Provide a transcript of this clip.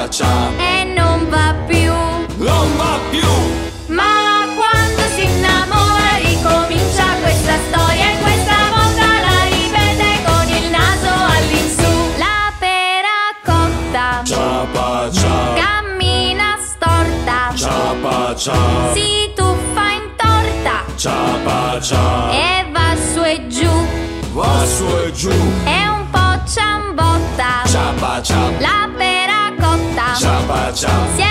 ciapa e non va più. non va più. Ma quando si innamora ricomincia questa storia e questa volta la ripete con il naso all'insù. La pera cotta Ciapa ciapa cammina storta, ciapa ciapa si tuffa in torta ciapa ciapa e va su e giù, va su e giù. è un po' ciambotta. Ciapa ciapa La pera cotta ciapa ciapa si è